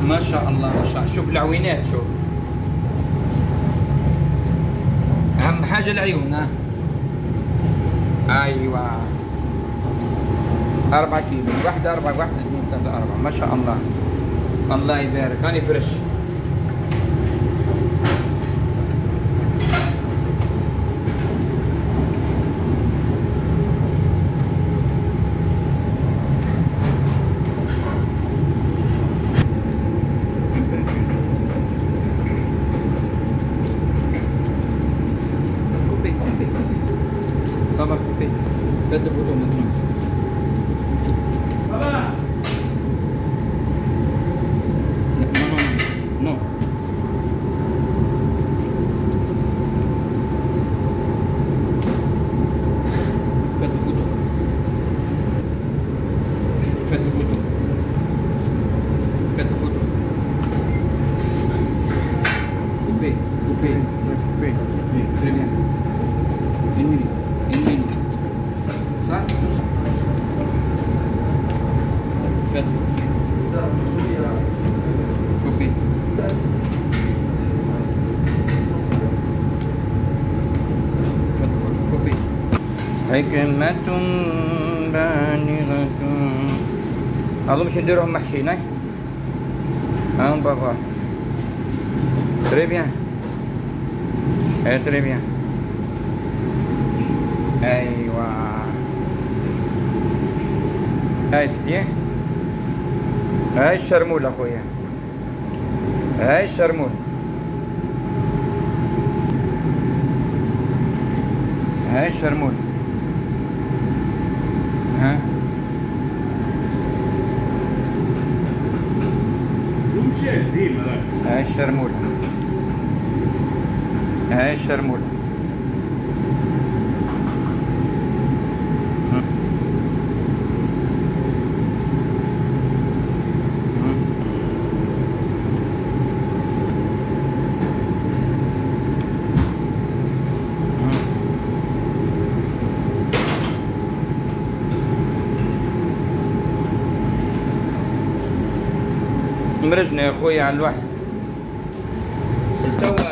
ما شاء الله ما شاء الله. شوف العوينات، شوف اهم حاجه العيون. ها ايوه 4 كيلو، واحدة 4 1 2 3 4 ما شاء الله. الله يبارك. هاني فريش. كوبي كوبي صباح كوبي. هات الفوتو مثلا. Très bien. Une minute. Une minute. Ça? Faites. Coupez. Coupez. حكمة بالغة. أظن باش نديروهم محشيين. هاي هاهم بابا. Très bien. Très bien. ايوه هاي سديه. هاي الشرمول اخويا. هاي الشرمول. هاي الشرمول. ها هاي الشرمول. هاي الشرمول. مرجنا يا اخويا على الواحد. التو